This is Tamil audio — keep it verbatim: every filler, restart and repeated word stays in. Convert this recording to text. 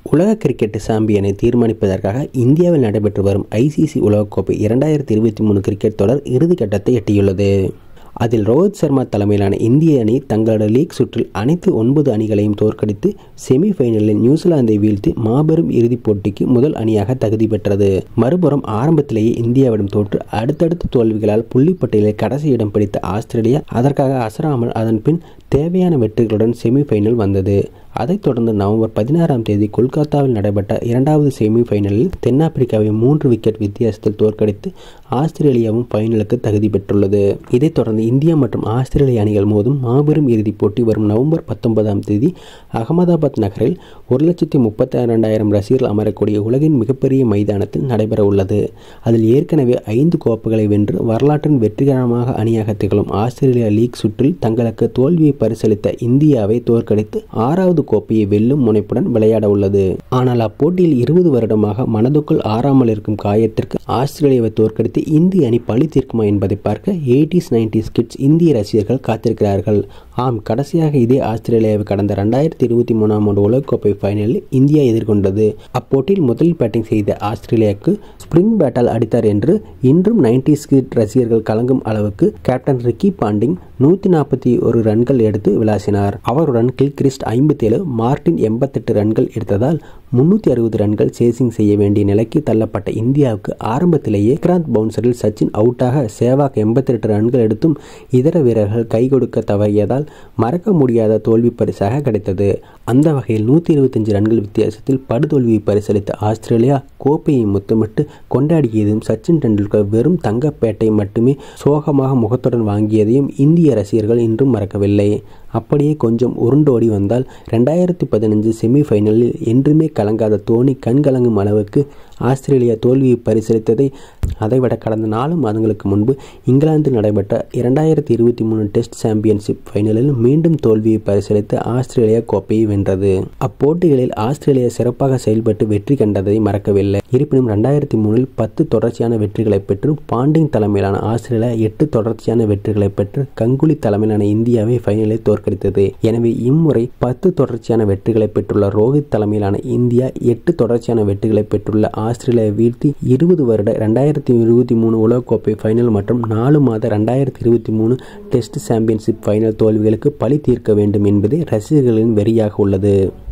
உலக கிரிக்கெட் சாம்பியனை தீர்மானிப்பதற்காக இந்தியாவில் நடைபெற்று வரும் ஐசிசி உலகக்கோப்பை இரண்டாயிரத்தி இருபத்தி மூணு கிரிக்கெட் தொடர் இறுதிக்கட்டத்தை எட்டியுள்ளது. அதில் ரோஹித் சர்மா தலைமையிலான இந்திய அணி தங்களோட லீக் சுற்றில் அனைத்து ஒன்பது அணிகளையும் தோற்கடித்து செமிஃபைனலில் நியூசிலாந்தை வீழ்த்தி மாபெரும் இறுதிப் போட்டிக்கு முதல் அணியாக தகுதி பெற்றது. மறுபுறம் ஆரம்பத்திலேயே இந்தியாவிடம் தோற்று அடுத்தடுத்த தோல்விகளால் புள்ளிப்பட்டியலில் கடைசி இடம் பிடித்த ஆஸ்திரேலியா அதற்காக அசராமல் அதன் பின் தேவையான வெற்றிகளுடன் செமிஃபைனல் வந்தது. அதைத் தொடர்ந்து நவம்பர் பதினாறாம் தேதி கொல்கத்தாவில் நடைபெற்ற இரண்டாவது செமிஃபைனலில் தென்னாப்பிரிக்காவை மூன்று விக்கெட் வித்தியாசத்தில் தோற்கடித்து ஆஸ்திரேலியாவும் ஃபைனலுக்கு தகுதி பெற்றுள்ளது. இதைத் தொடர்ந்து இந்தியா மற்றும் ஆஸ்திரேலிய அணிகள் மோதும் மாபெரும் இறுதிப் போட்டி வரும் நவம்பர் பத்தொன்பதாம் தேதி அகமதாபாத் நகரில் ஒரு லட்சத்தி முப்பத்தி இரண்டாயிரம் ரசிகர்கள் அமரக்கூடிய உலகின் மிகப்பெரிய மைதானத்தில் நடைபெற உள்ளது. அதில் ஏற்கனவே ஐந்து கோப்பைகளை வென்று வரலாற்றின் வெற்றிகரமாக அணியாக திகழும் ஆஸ்திரேலியா லீக் சுற்றில் தங்களுக்கு தோல்வியை பரிசளித்த இந்தியாவை தோற்கடித்து ஆறாவது கோப்பையை வெல்லும் முனைப்புடன் விளையாட உள்ளது. ஆனால் அப்போட்டியில் இருபது வருடமாக மனதுக்குள் ஆறாமல் இருக்கும் காயத்திற்கு ஆஸ்திரேலியாவை தோற்கடித்து இந்திய அணி பழி தீர்க்குமா என்பதை பார்க்க எயிட்டிஸ் நைன்டிஸ் கிட்ஸ் இந்திய ரசிகர்கள் காத்திருக்கிறார்கள். ஆம், கடைசியாக இதே ஆஸ்திரேலியாவை கடந்த இரண்டாயிரத்தி இருபத்தி மூணாம் ஆண்டு உலகக்கோப்பை ஃபைனலில் இந்தியா எதிர்கொண்டது. அப்போட்டியில் முதல் பேட்டிங் செய்த ஆஸ்திரேலியாவுக்கு ஸ்பிரிங் பேட்டால் அடித்தார் என்று இன்றும் நைன்டிஸ் கிட் ரசிகர்கள் கலங்கும் அளவுக்கு கேப்டன் ரிக்கி பாண்டிங் நூத்தி நாற்பத்தி ஒரு ரன்கள் எடுத்து விளாசினார். அவருடன் கில்கிறிஸ்ட் ஐம்பத்தி ஏழு, மார்டின் எண்பத்தி எட்டு ரன்கள் எடுத்ததால் முன்னூத்தி அறுபது ரன்கள் சேசிங் செய்ய வேண்டிய நிலைக்கு தள்ளப்பட்ட இந்தியாவுக்கு ஆரம்பத்திலேயே கிராந்த் பவுன்சரில் சச்சின் அவுட்டாக சேவாக் எண்பத்தி எட்டு ரன்கள் எடுத்தும் இதர வீரர்கள் கை கொடுக்க தவறியதால் மறக்க முடியாத தோல்வி பரிசாக கிடைத்தது. அந்த வகையில் நூத்தி இருபத்தி அஞ்சு ரன்கள் வித்தியாசத்தில் படுதோல்வியை பரிசளித்த ஆஸ்திரேலியா கோப்பையை முத்தமிட்டு கொண்டாடியதும் சச்சின் டெண்டுல்கர் வெறும் தங்கப்பேட்டை மட்டுமே சோகமாக முகத்துடன் வாங்கியதையும் இந்திய ரசிகர்கள் இன்றும் மறக்கவில்லை. அப்படியே கொஞ்சம் உருண்டோடி வந்தால் ரெண்டாயிரத்தி பதினஞ்சு செமிஃபைனலில் என்றுமே கலங்காத தோனி கண்கலங்கும் அளவுக்கு ஆஸ்திரேலியா தோல்வியை பரிசீலித்ததை அதைவிட கடந்த நாலு மாதங்களுக்கு முன்பு இங்கிலாந்தில் நடைபெற்ற இரண்டாயிரத்தி இருபத்தி மூணு டெஸ்ட் சாம்பியன்ஷிப் ஃபைனலில் மீண்டும் தோல்வியை பரிசீலித்து ஆஸ்திரேலியா கோப்பையை வென்றது. அப்போட்டிகளில் ஆஸ்திரேலியா சிறப்பாக செயல்பட்டு வெற்றி கண்டதை மறக்கவில்லை. இருப்பினும் இரண்டாயிரத்தி மூணில் பத்து தொடர்ச்சியான வெற்றிகளை பெற்று பாண்டிங் தலைமையிலான ஆஸ்திரேலியா எட்டு தொடர்ச்சியான வெற்றிகளை பெற்று கங்குலி தலைமையிலான இந்தியாவை ஃபைனலில் தோற்கடித்தது. எனவே இம்முறை பத்து தொடர்ச்சியான வெற்றிகளை பெற்றுள்ள ரோஹித் தலைமையிலான இந்தியா எட்டு தொடர்ச்சியான வெற்றிகளை பெற்றுள்ள ஆஸ்திரேலியா வீழ்த்தி இருபது வருட இரண்டாயிரத்தி இருபத்தி மூணு உலகக்கோப்பை ஃபைனல் மற்றும் நாலு மாத இரண்டாயிரத்தி இருபத்தி மூணு டெஸ்ட் சாம்பியன்ஷிப் ஃபைனல் தோல்விகளுக்கு பழி தீர்க்க வேண்டும் என்பதே ரசிகர்களின் வெறியாக உள்ளது.